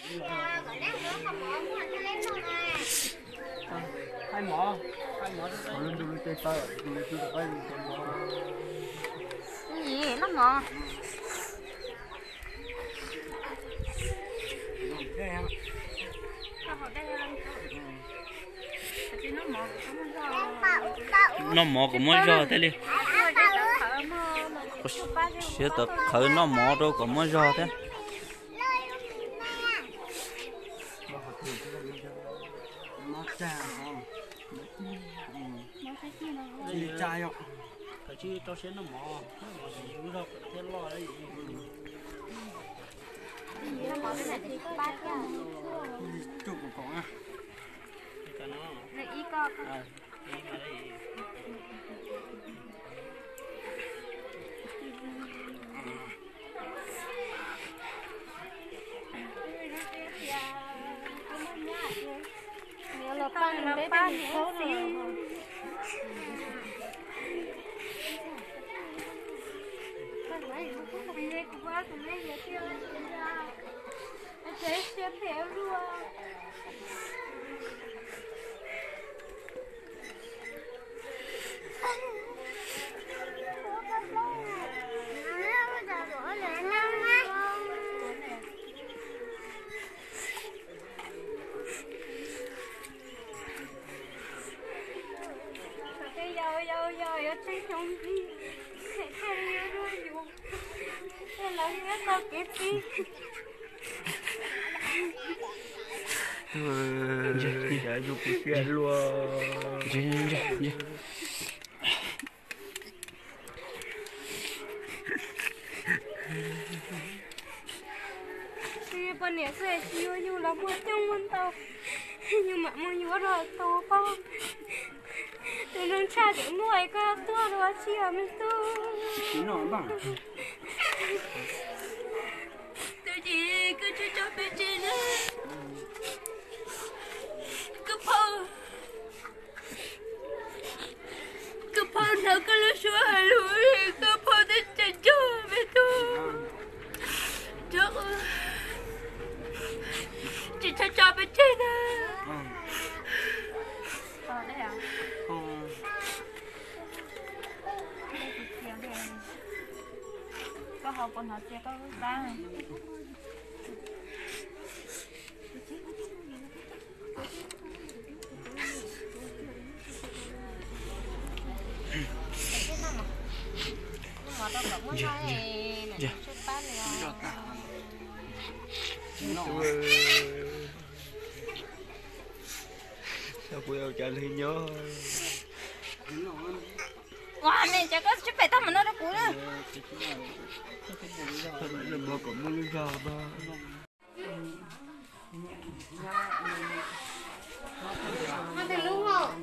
hai mỏ lên du lịch tây du lịch tây cái gì nó mò nó mò cũng mới ra thế đi sẽ tập khởi nó mò đâu cũng mới ra thế nó trà không gì trai không cái chứ cho sẽ nó mò gì cũng đâu thế lo đấy nó mò cái này thì có ba cái chụp một con à cái nó rồi ý co là pan số rồi dạ chụp cái luôn bên này sẽ siêu như là mua trong con tàu nhưng mà mua nhiều rồi tàu con từ nông cha để nuôi cái tua rồi chia mình tu chỉ nói bằng tôi chỉ cứ cho bên trên cứ phô nó cứ lúc xưa hay lùi cứ phô đến chân cho mình tu cho chỉ cho bên trên nè đấy à có học còn học chưa có ba sao cô yêu trả lời nhớ wow này chắc có chút phải tao mà nó đã cúi nữa là bơ cũng muốn ra ba nó thì luôn không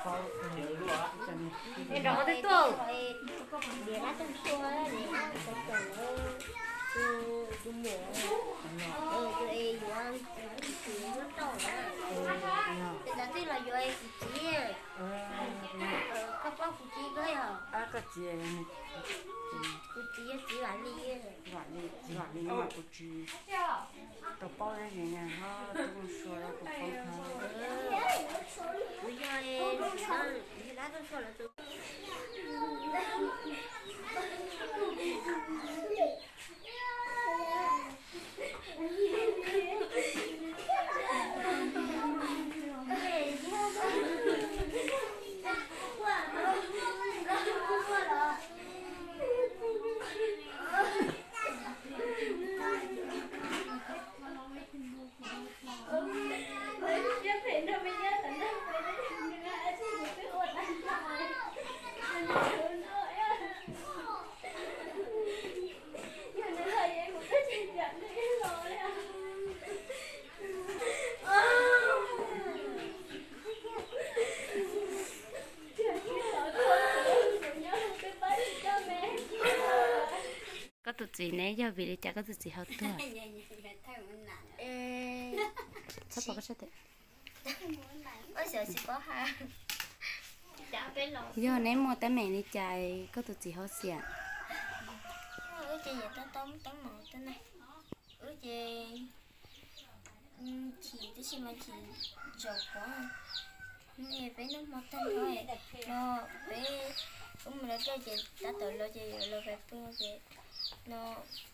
để đó thì tôi để nó trong xua đấy để nó có tôi mua tôi ấy doang nó to đấy thì là rồi chị các bác phụ chị cái hả cái gì phụ chị chỉ là đi nhưng mà cô chị tao bao cái gì nha ha tôi không sure đâu tôi không bây giờ em đã tôi sure là tôi có tụt gì nấy giờ vì đi chả có tụt gì hết thôi sắp vào cái sao thế ôi sợ chỉ có ha giờ ném mua tới mẹ đi chạy có tụt gì hết xịn ôi chị vậy tao tóm màu thế này ôi chị thì tôi xin mà thì giàu quá nghe bé nó mất thân thôi nó bé cũng là cái gì đã tự lo gì lo phải phương gì nó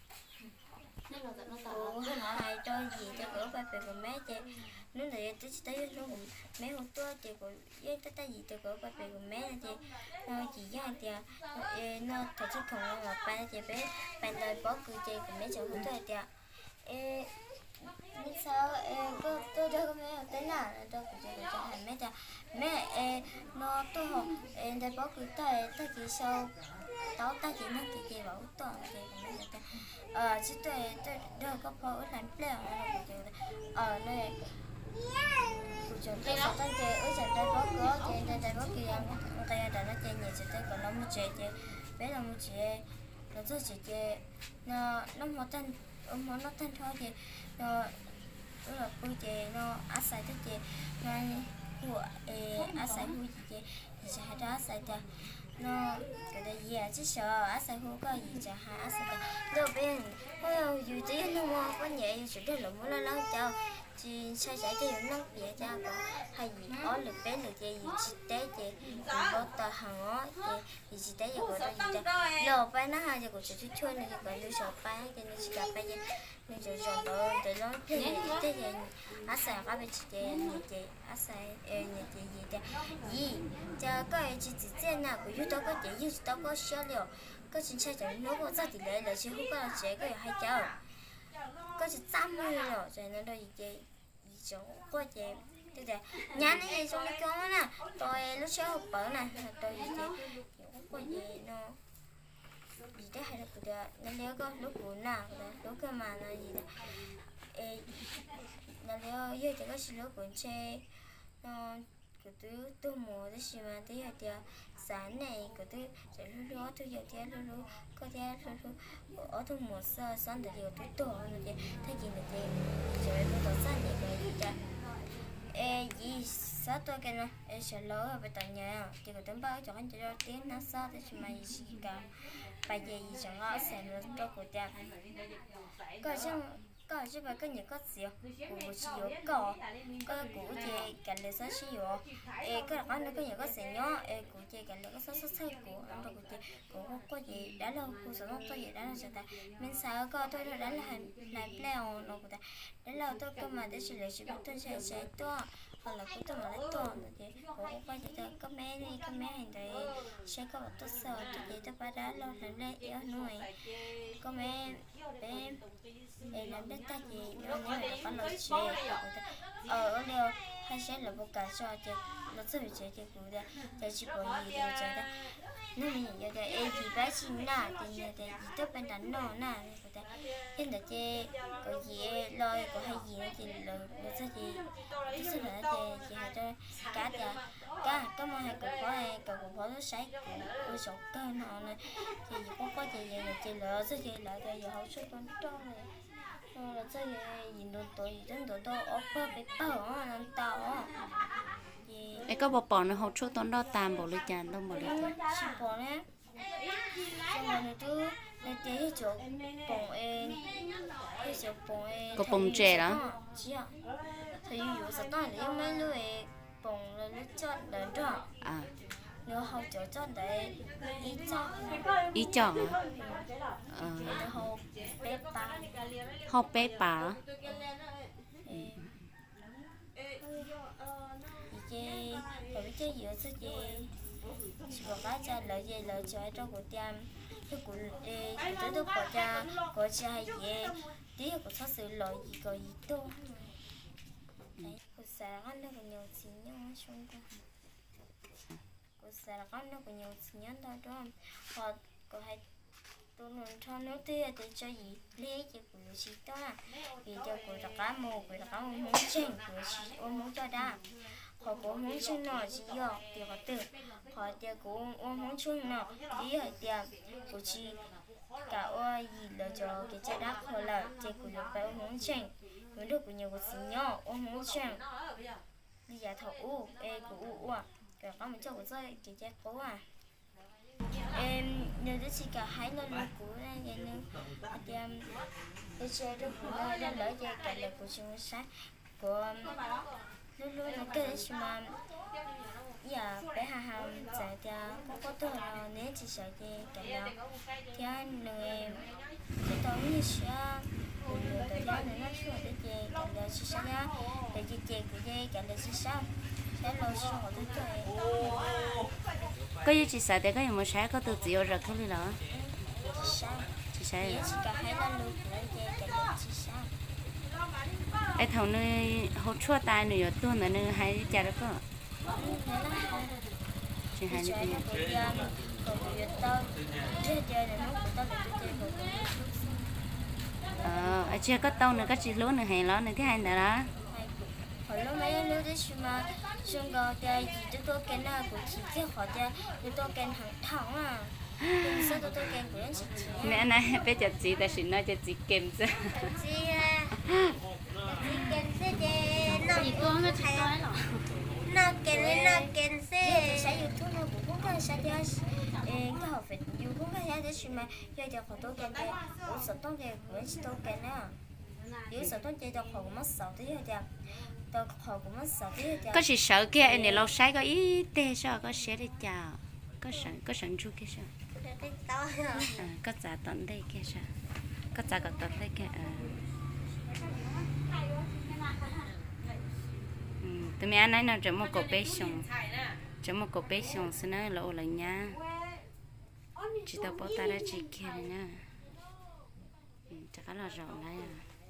hay cho gì cho gỡ ba về của mẹ chị nếu là tới nó cũng mẹ không tua chị của với tới gì cho gỡ ba về của mẹ chị nó chỉ ra thì nó thật sự không là ba chị bé bạn đời bỏ cười chị của mẹ cháu không thôi chị nhưng sao tôi đâu có mẹ tới nào tôi cũng chỉ cho hành mẹ mẹ nó tôi học đời bỏ cười tới kỳ sau đó ta chỉ năng thì chị bảo toàn chị của mẹ chứ tôi đâu có phô làm pleo nơi của chúng tôi sẽ tới chơi ở trận đây có cửa chơi đây có kia người ta đã nói chơi nhiều sẽ tới còn nó muốn chơi bé là muốn chơi nó rất chỉ chơi nó một tên nó tên thôi thì nó là vui chơi nó áp sai tới chơi nó của áp sai vui chơi thì sẽ hay đó áp sai ta nó cái đấy gì chứ sợ áp sai vui có gì chả hay áp sai ta đâu bên dù tí nó mua có nhẹ chỉ để là muốn lo cho chị sai trái thì nó dễ cho có hay gì có lực bé được gì chị té chị có tờ hàng ó thì chị té giờ có gì đó lò bay nó hay giờ có chị chơi này có lưu sầu bay cái này chị gặp bay nên chị chọn đó để nó thế thế thì áp sai các bạn chị áp sai nhà chị gì cho cái chị chỉ nào của YouTube có chị YouTube có share liệu có chính xác cho nó có ra thì là chị không có chế cái hay cháu có chỉ 80 rồi cho nên đôi gì chỗ có chị tức là nhà này trong cái con nè tôi lúc sau học bữa nè tôi gì có gì nó gì đó hay là của đó nên nếu có lúc buồn nào lúc cái mà là gì đó nên nếu giờ chỉ có sự lúc buồn chơi nó cái tôi mua cái gì mà tí là sáng này cái tôi sẽ lúc tôi giờ thì lúc có thể lúc ở trong một giờ sáng thì tôi tổ rồi thay vì là rồi tôi tổ sáng thì cái gì đó gì sao tôi cái nó sẽ lỡ về tận nhà thì tôi báo cho anh cho tiếng nó sao thì mà gì cả bây giờ gì chẳng có sẽ nó tôi của cha có chứ bà có những có gì của chị có của chị cả lời sao chị có là con nó có những có gì nhó của chị cả lời có sao của anh rồi của chị có gì đã lâu của số có gì đã là sao ta mình sao có tôi đã là làm leo nó của ta đã lâu tôi cơ mà để xử lý sự tôi sẽ to hoặc là cũng tôi mà lấy to thì cũng có gì tôi có mẹ hiện tại sẽ có một tôi sợ tôi gì tôi phải đã lâu làm lẽ yếu nuôi có mẹ bé làm đất ta gì nó nếu là có lời chơi ở đâu hay sẽ là một cả cho chị nó rất là chơi chị cũng được để chị bỏ gì đều chơi đó nếu mình giờ thì em thì bé xin nè thì giờ thì gì tốt bên đánh nó nè thế là chị có gì lo có hay gì thì là sẽ gì tức là chị hay cho cá có mà hay cũng có nó sấy của sọc cơ nó này thì có gì là chị lỡ sẽ gì lại thì giờ hậu suất con trâu này là sẽ gì đồ tuổi gì đến đồ ở bờ bị bờ nó tao ấy có bỏ nó hậu suất tốn đó tam bộ lấy chán đâu mà lấy chỉ bỏ nè xong rồi này tôi này tí chỗ bông cái chỗ có bông trẻ đó thì dù sao đó là mấy lưỡi bông là lưỡi chót lớn đó nếu hậu chỗ chót đấy ý chọn nếu hậu bé ba học bé bà chị rồi chơi gì chứ chị chỉ có cái cho lợi cho trong của tiêm cái của tôi có cha có cha gì tí của sao sự lợi gì có gì đâu đấy của sáng ăn nó có nhiều chuyện nhau xong qua của sáng ăn nó có nhiều chuyện nhau đó đúng không hoặc có hay tôi muốn cho nó thì cho gì lấy cho của chị đó vì cho của cá mồ muốn chỉnh của chị muốn cho đa họ có muốn chung nó chỉ do tiền có từ họ tiền cũng muốn chung nó tí ở tiền của chị cả ơi gì là cho cái trái đất họ là tiền của được phải muốn chỉnh muốn được của nhiều của xí nhỏ muốn chỉnh bây giờ thầu của cả có một chỗ của tôi cái trái cố nếu đó chỉ cả hai lần là cũ này vậy nên tôi chơi được cũng đang lợi cho cả lời của chúng sáng của lúc nó kêu mà giờ bé hà chạy theo có tôi là nếu chỉ sợ gì cái nào thì người chỉ tôi như sao người tôi nói nó xuống để gì cái nào chỉ sao nhá để chị của gì cái nào chỉ sao sẽ lo xuống ở tôi chơi có gì chị sợ thì có gì mà sáng có từ chiều rồi không đi đó chị sợ chỉ cả hai lần luôn của gì cái nào chỉ sao ai thầu nơi hỗ trợ tài nơi tuần là nơi hay chả được có chị hay như thế ở chưa có tàu nữa có chị lúa nữa hay lo nữa thứ hai nữa đó hồi lúc mấy lúc đấy mà xong rồi thì tôi cái nào của chị cái họ tôi cái thằng thằng à sao tôi cái của anh chị mẹ này bây giờ chị ta xin nói cho chị kèm chứ chị kèm sẽ nó con nó thay nó kèm sẽ sẽ dùng thuốc nó cũng có sẽ cho cái học về dùng cũng có sẽ để mà cho cho họ tôi kèm cũng sợ tôi cái của anh chị tôi kèm nữa nếu sợ tôi chơi cho họ cũng mất sợ tí rồi tôi họ cũng mất sợ tí rồi có chị sợ kia anh này lâu sai có ý tê sao có sẽ đi chào có sẵn chú kia sao có trả tận đây kia sao có trả tận đây kia tụi mẹ nói nó chấm một cục bê xong xin nói lộ lại nha chị tao bỏ tay ra chị kia này nè chắc là rộng này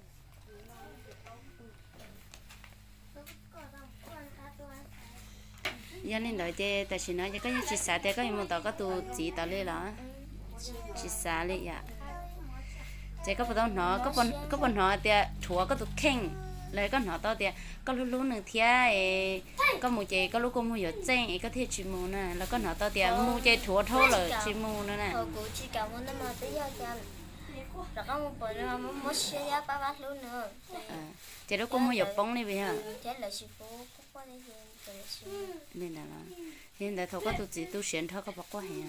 giờ nên đợi chứ ta chỉ nói cho cái chị xả thì có một tao có tu chỉ tao lên đó chị xả lên ya chỉ có phần nó có phần nó thì chúa có tu khen lấy có nó tao thì có lúc nữa thì có một chị có lúc có mua giờ chen có thể chỉ mua nè là có nó tao thì mua chơi chúa thôi rồi chỉ mua nữa nè chị cảm ơn nó mà tới giờ cho rồi có một bữa nữa muốn xe giá ba luôn nữa chị đó có mua giờ bông này bây giờ chết là sư phụ có đây nên là hiện tại thôi có tu chỉ tu sửa thôi có bọc có hàng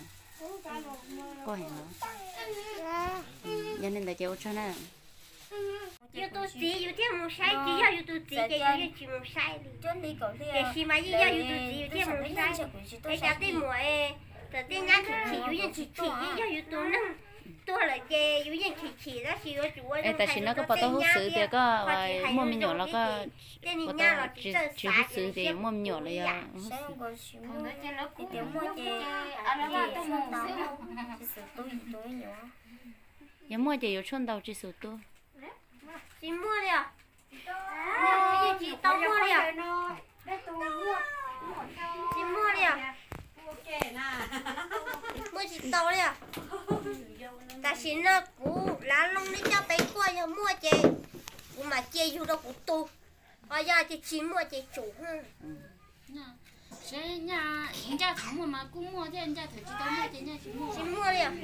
đó cho nên là cháu cho nó yêu tôi chỉ yêu thêm một sai chỉ yêu tôi chỉ chỉ một sai cho đi còn thì chỉ mà yêu tôi chỉ yêu thêm một sai cái cháu đi mua cái tên nhá chỉ yêu chỉ yêu tôi nó tôi là cái yêu chỉ đó chỉ có chủ ấy tại vì nó có bảo tao hút sữa thì có mua mình nhỏ nó có bảo tao chỉ hút sữa thì mua mình nhỏ là giờ mua thì yêu xuân đầu chỉ sữa tôi chị mua đi à chị tao mua đi à chị mua đi à mua chị tao đi à ta xin nó cũ lá lông nó cho tay qua giờ mua chị mà chị dù đâu cũng tu bây giờ chị chỉ mua chị chủ 谁人家他们嘛，公mua thế人家投资到那人家去mua。 chị mua đi à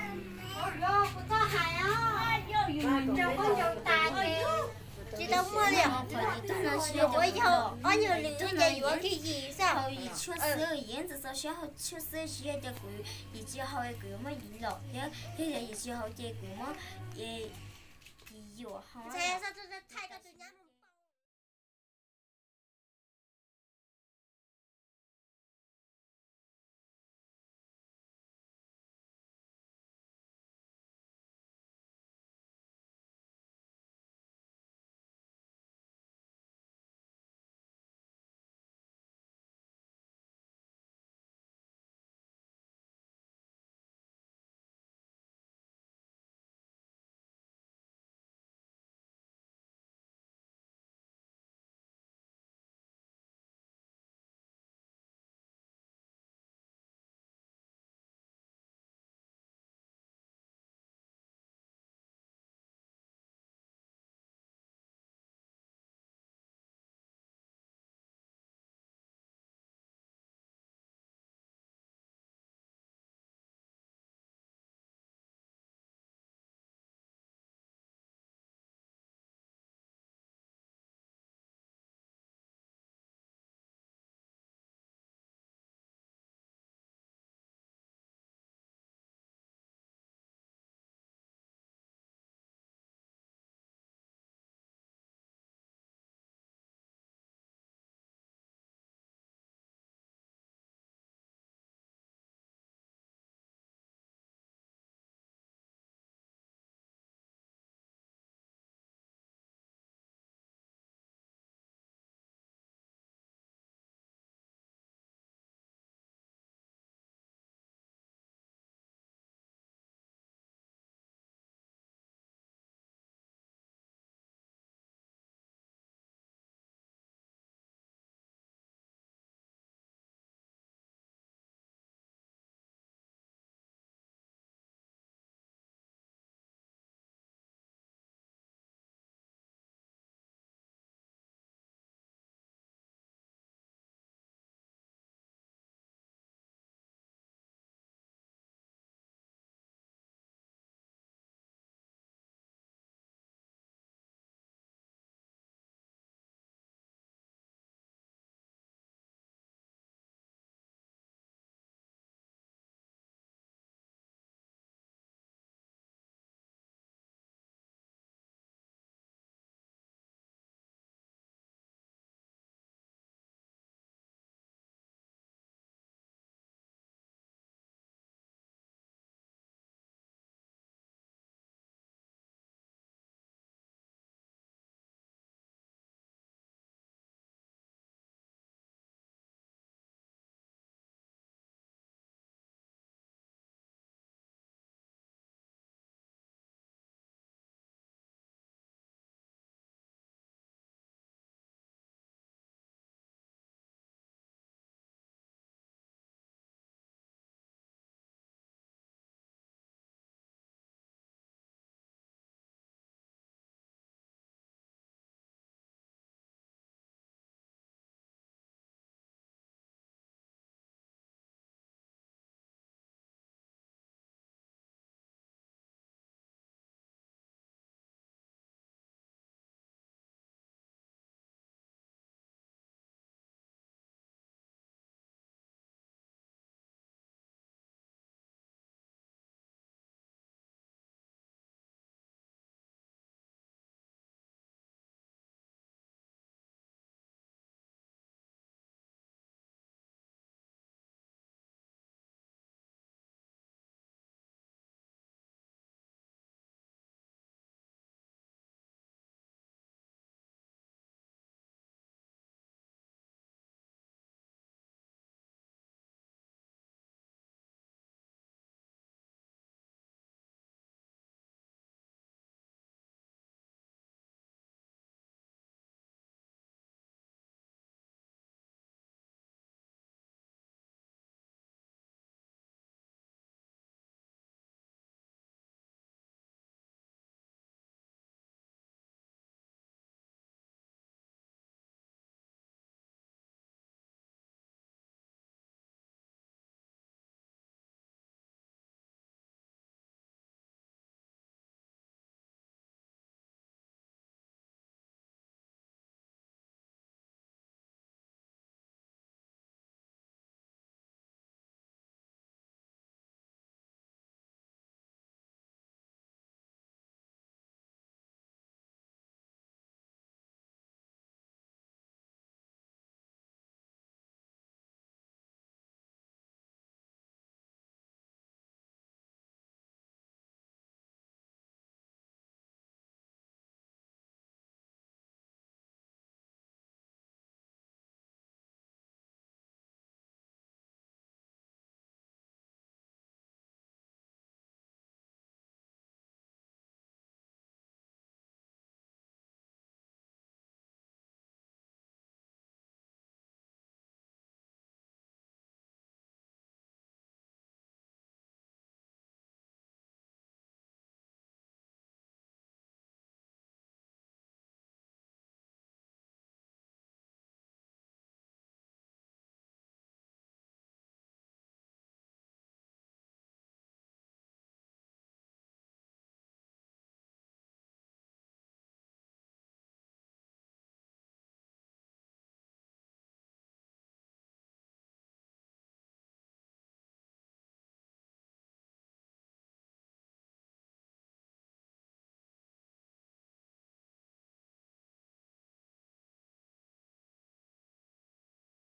chị tao mua đi à rồi bây giờ bao nhiêu lứa chị vừa cái gì sao 出事燕子说学校出事需要叫佢，而之後嘅佢乜娛樂，而之後嘅佢乜嘢娛樂， 这是太多